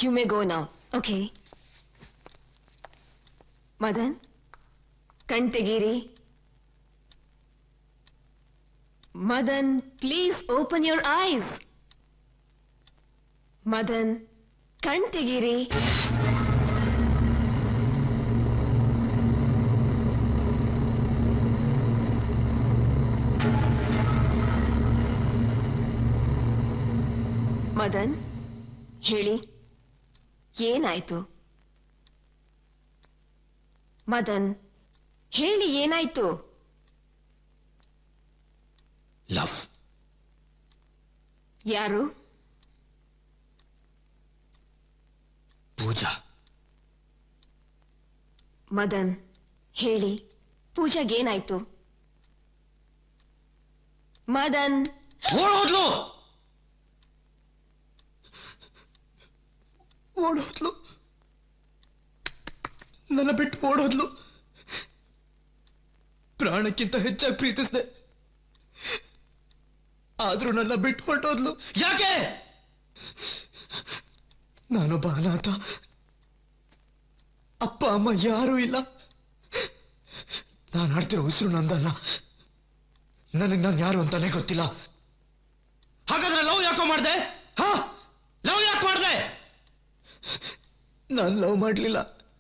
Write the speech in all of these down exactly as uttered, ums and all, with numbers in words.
You may go now. Okay. Madan, ಕಣ್ ತೆಗೀರಿ. Madan, please open your eyes. Madan, ಕಣ್ ತೆಗೀರಿ. ಮದನ್, ಹೇಳಿ, ಏನಾಯ್ತು? ಮದನ್, ಹೇಳಿ, ಏನಾಯ್ತು? ಲವ್. ಯಾರು? ಪೂಜಾ. ಮದನ್, ಹೇಳಿ, ಪೂಜಾಗೇನಾಯ್ತು? ಮದನ್. ಓಡೋದ್ಲು ಓಡೋದ್ಲು ನನ್ನ ಬಿಟ್ಟು ಓಡೋದ್ಲು. ಪ್ರಾಣಕ್ಕಿಂತ ಹೆಚ್ಚಾಗಿ ಪ್ರೀತಿಸಿದೆ, ಆದ್ರೂ ನನ್ನ ಬಿಟ್ಟು ಹೊರಟೋದ್ಲು. ಯಾಕೆ? ನಾನೊಬ್ಬ ಅನಾಥ, ಅಪ್ಪ ಅಮ್ಮ ಯಾರೂ ಇಲ್ಲ. ನಾನು ಆಡ್ತಿರೋ ಉಸಿರು ನಂದಲ್ಲ. ನನಗೆ ನಾನು ಯಾರು ಅಂತಾನೆ ಗೊತ್ತಿಲ್ಲ. ಹಾಗಾದ್ರೆ ಲವ್ ಯಾಕೋ ಮಾಡ್ದೆ? ಹಾ, ಲವ್ ಯಾಕೆ ಮಾಡ್ದೆ? ನಾನು ಲವ್ ಮಾಡಲಿಲ್ಲ,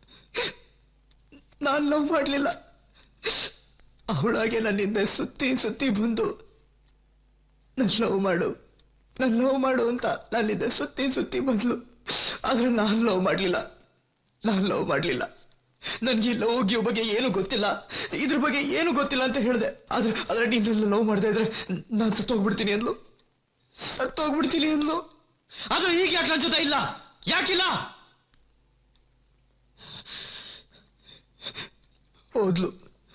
ನಾನು ಲವ್ ಮಾಡಲಿಲ್ಲ. ಅವಳಾಗೆ ನನ್ನಿಂದ ಸುತ್ತಿ ಸುತ್ತಿ ಬಂದು ನನ್ನ ಲವ್ ಮಾಡು, ನನ್ನ ಲವ್ ಮಾಡು ಅಂತ ನನ್ನಿಂದ ಸುತ್ತಿ ಸುತ್ತಿ ಬಂದ್ಲು. ಆದ್ರೆ ನಾನು ಲವ್ ಮಾಡಲಿಲ್ಲ, ನಾನು ಲವ್ ಮಾಡಲಿಲ್ಲ. ನನಗೆ ಲವ್ ಗಿವ್ ಬಗ್ಗೆ ಏನು ಗೊತ್ತಿಲ್ಲ, ಇದ್ರ ಬಗ್ಗೆ ಏನು ಗೊತ್ತಿಲ್ಲ ಅಂತ ಹೇಳಿದೆ. ಆದ್ರೆ ಆದ್ರೆ ನೀನೆಲ್ಲ ಲವ್ ಮಾಡದೆ ಇದ್ರೆ ನಾನು ಸತ್ತೋಗ್ಬಿಡ್ತೀನಿ ಅಂದ್ಲು, ಸತ್ತೋಗ್ಬಿಡ್ತೀನಿ ಅಂದ್ಲು. ಆದ್ರೆ ಈಗ ಯಾಕೆ ನನ್ನ ಜೊತೆ ಇಲ್ಲ? ಯಾಕಿಲ್ಲ? ಹೋದ್ಲು,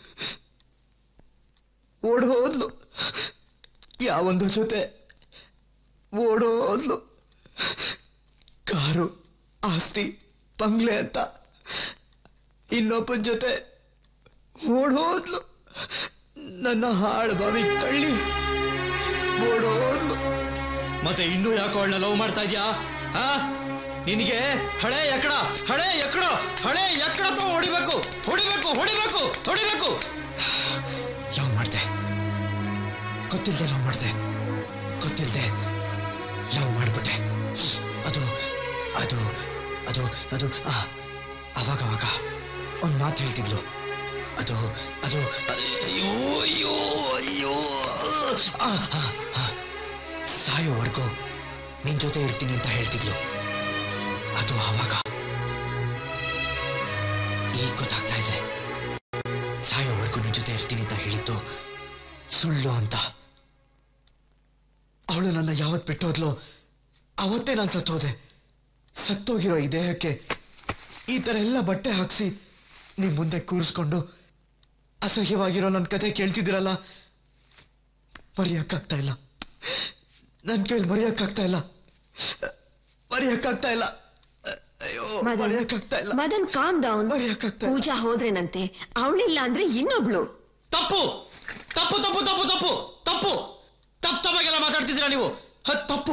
ಓಡ್ ಹೋದ್ಲು. ಯಾವೊಂದು ಜೊತೆ ಓಡೋದ್ಲು. ಕಾರು, ಆಸ್ತಿ, ಬಂಗ್ಲೆ ಅಂತ ಇನ್ನೊಬ್ಬನ ಜೊತೆ ಓಡೋದ್ಲು. ನನ್ನ ಹಾಳು ಬಾವಿ ತಳ್ಳಿ ಓಡೋದ್ಲು. ಮತ್ತೆ ಇನ್ನೂ ಯಾಕೋ ಅವಳನ್ನ ಲವ್ ಮಾಡ್ತಾ ಇದ್ಯಾ? ಆ ನಿನಗೆ ಹಳೆ ಎಕ್ಕಡ, ಹಳೆ ಎಕ್ಕಡ, ಹಳೆ ಎಕ್ಕಡ ತ ಹೊಡಿಬೇಕು, ಹೊಡಿಬೇಕು, ಹೊಡಿಬೇಕು, ಹೊಡಿಬೇಕು. ಲವ್ ಮಾಡ್ದೆ, ಗೊತ್ತಿಲ್ಲದೆ ಲವ್ ಮಾಡ್ದೆ, ಗೊತ್ತಿಲ್ಲದೆ ಲವ್ ಮಾಡ್ಬಿಟ್ಟೆ. ಅದು ಅದು ಅದು ಅದು ಅವಾಗ ಅವಾಗ ಒಂದು ಮಾತು ಹೇಳ್ತಿದ್ಲು. ಅದು ಅದು ಅಯ್ಯೋ ಅಯ್ಯೋ ಅಯ್ಯೋ ಸಾಯೋವರೆಗೂ ನಿನ್ ಜೊತೆ ಇರ್ತೀನಿ ಅಂತ ಹೇಳ್ತಿದ್ಲು. ಅದು ಆವಾಗ. ಈಗ ಗೊತ್ತಾಗ್ತಾ ಇದೆ, ಸಾಯೋವರೆಗೂ ನಿನ್ ಜೊತೆ ಇರ್ತೀನಿ ಅಂತ ಹೇಳಿದ್ದು ಸುಳ್ಳು ಅಂತ. ಅವಳು ನನ್ನ ಯಾವತ್ ಬಿಟ್ಟೋದ್ಲು ಅವತ್ತೇ ನಾನು ಸತ್ತೋದೆ. ಸತ್ತೋಗಿರೋ ಈ ದೇಹಕ್ಕೆ ಈ ತರ ಎಲ್ಲ ಬಟ್ಟೆ ಹಾಕ್ಸಿ ನಿಮ್ ಮುಂದೆ ಕೂರಿಸ್ಕೊಂಡು ಅಸಹ್ಯವಾಗಿರೋ ನನ್ನ ಕತೆ ಕೇಳ್ತಿದ್ದೀರಲ್ಲ, ಮರೆಯಕ್ಕಾಗ್ತಾ ಇಲ್ಲ. ನನ್ನ ಕೈಲಿ ಮರೆಯಕ್ಕಾಗ್ತಾ ಇಲ್ಲ, ಮರೆಯಕ್ಕಾಗ್ತಾ ಇಲ್ಲ. ಅಯ್ಯೋ, ಮರೆಯಕ್ಕಾಗ್ತಾ ಇಲ್ಲ. Madan, calm down. ಪೂಜಾ ಹೋದ್ರೇನಂತೆ, ಅವಳಿಲ್ಲ ಅಂದ್ರೆ ಇನ್ನೊಬ್ಳು. ತಪ್ಪು ತಪ್ಪು ತಪ್ಪು ತಪ್ಪು ತಪ್ಪು ತಪ್ಪು ತಪ್ಪು ತಪ್ಪಾಗೆಲ್ಲ ಮಾತಾಡ್ತಿದ್ದೀರಾ ನೀವು. ಹತ್ ತಪ್ಪು,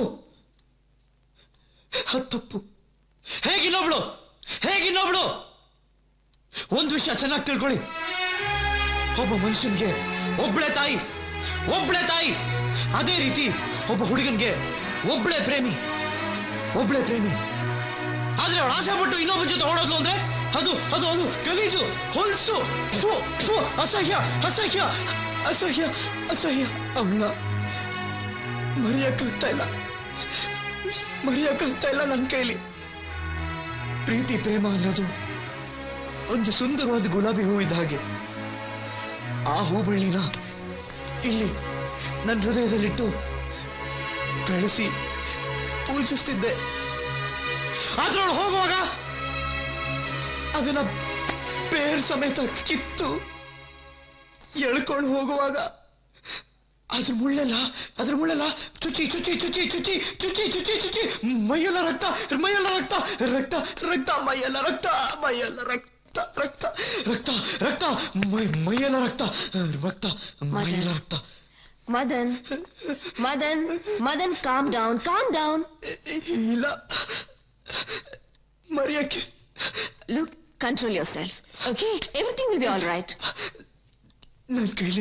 ಹತ್ ತಪ್ಪು. ಹೇಗಿನ್ನೊಬ್ಳು, ಹೇಗಿನ್ನೊಬ್ಳು? ಒಂದು ವಿಷಯ ಚೆನ್ನಾಗಿ ತಿಳ್ಕೊಳ್ಳಿ, ಒಬ್ಬ ಮನುಷ್ಯನ್ಗೆ ಒಬ್ಳೆ ತಾಯಿ, ಒಬ್ಳೆ ತಾಯಿ. ಅದೇ ರೀತಿ ಒಬ್ಬ ಹುಡುಗನ್ಗೆ ಒಬ್ಳೆ ಪ್ರೇಮಿ, ಒಬ್ಳೆ ಪ್ರೇಮಿ. ಆದ್ರೆ ಅವಳು ಆಸೆ ಪಟ್ಟು ಇನ್ನೊಬ್ಬ ಜೊತೆ ಓಡೋದ್ಲು ಅಂದ್ರೆ ಅದು ಅದು ಅದು ಗಲೀಜು, ಹೊಲ್ಸು, ಅಸಹ್ಯ, ಅಸಹ್ಯ, ಅಸಹ್ಯ, ಅಸಹ್ಯ. ಅವಳನ್ನ ಮರೆಯಕ್ಕಾಗ್ತಾ ಇಲ್ಲ, ಮರೆಯಕ್ಕಾಗ್ತಾ ಇಲ್ಲ ನನ್ನ ಕೈಲಿ. ಪ್ರೀತಿ ಪ್ರೇಮ ಅನ್ನೋದು ಒಂದು ಸುಂದರವಾದ ಗುಲಾಬಿ ಹೂವಿದ್ದ ಹಾಗೆ. ಆ ಹೂಬಳ್ಳಿನ ಇಲ್ಲಿ ನನ್ನ ಹೃದಯದಲ್ಲಿಟ್ಟು ಬೆಳೆಸಿ ಪೂಜಿಸ್ತಿದ್ದೆ. ಆದ್ರೆ ಅವಳು ಹೋಗುವಾಗ ಅದನ್ನ ಬೇರ್ ಸಮೇತ ಕಿತ್ತು ಎಳ್ಕೊಂಡು ಹೋಗುವಾಗ ಅದ್ರ ಮುಳ್ಳೆಲ್ಲ ಅದ್ರ ಮುಳ್ಳೆಲ್ಲ ಚುಚ್ಚಿ ಚುಚ್ಚಿ ಚುಚ್ಚಿ ಚುಚ್ಚಿ ಚುಚ್ಚಿ ಚುಚ್ಚಿ ಚುಚ್ಚಿ ಮೈಯೆಲ್ಲ ರಕ್ತ, ಮೈಯೆಲ್ಲ ರಕ್ತ, ರಕ್ತ ರಕ್ತ, ಮೈಯೆಲ್ಲ ರಕ್ತ, ಮೈಯೆಲ್ಲ ರಕ್ತ, ರಕ್ತ ರಕ್ತ ರಕ್ತ, ಮೈ ಮೈಯೆಲ್ಲ ರಕ್ತ, ರಕ್ತ ಮೈಯೆಲ್ಲ ರಕ್ತ. Madan, Madan, Madan, calm down, calm down. ಇಲ್ಲ, ಮರೆಯಕ್ಕೆ. Look, control yourself. Okay? Everything will be all right. ನನ್ನ ಕೈಲಿ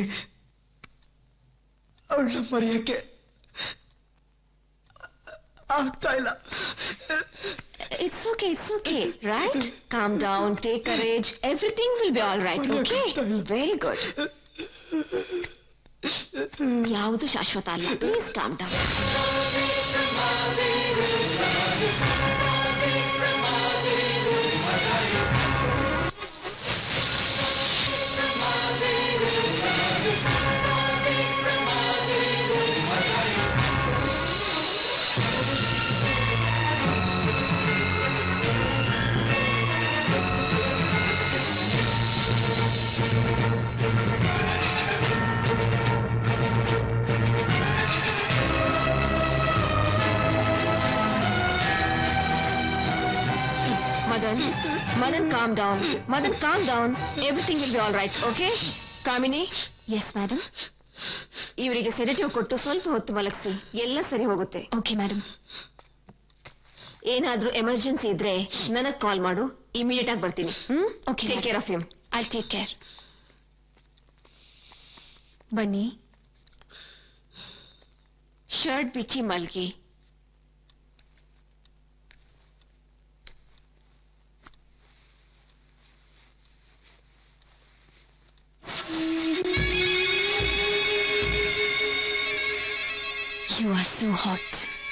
ಅವಳನ್ನ ಮರೆಯಕ್ಕೆ ಆಗ್ತಾ ಇಲ್ಲ. It's okay, it's okay, right? Calm down, take courage. Everything will be all right, okay? Very good. ಯಾವುದು ಶಾಶ್ವತ ಅಲ್ಲ. Please calm down. Madan, Madan, calm down. Madan, calm down. Everything will be all right, okay? Kamini? Yes, madam. ಇವರಿಗೆ sedative ಕೊಟ್ಟು ಸ್ವಲ್ಪ ಹೊತ್ತು ಮಲಗಿಸಿ, ಎಲ್ಲ ಸರಿ ಹೋಗುತ್ತೆ. Okay, madam. ಏನಾದ್ರೂ ಎಮರ್ಜೆನ್ಸಿ ಇದ್ರೆ ನನಗ್ ಕಾಲ್ ಮಾಡು, ಇಮಿಡಿಯೇಟ್ ಆಗಿ ಬರ್ತೀನಿ. ಹ್ಮ್? Okay, take care of him. I'll take care. ಬನ್ನಿ. ಶರ್ಟ್ ಬಿಚ್ಚಿ ಮಲ್ಗಿ. You are so hot.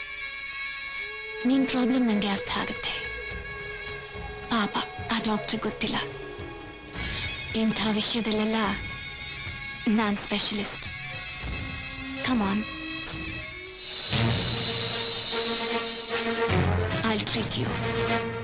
ನಿನ್ ಪ್ರಾಬ್ಲಮ್ ನಂಗೆ ಅರ್ಥ ಆಗುತ್ತೆ. ಪಾಪ ಆ ಡಾಕ್ಟರ್ ಗೊತ್ತಿಲ್ಲ. ಇಂಥ ವಿಷಯದಲ್ಲೆಲ್ಲ ನಾನ್ specialist. Come on. I'll treat you.